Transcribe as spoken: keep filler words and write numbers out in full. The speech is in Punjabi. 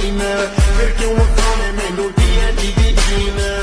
ਸੀਨਾ ਫਿਰ ਕਿਉਂ ਖਾਣੇ ਮੈਨੂੰ ਡੀਐਨਡੀ ਦੀ ਜੀਨ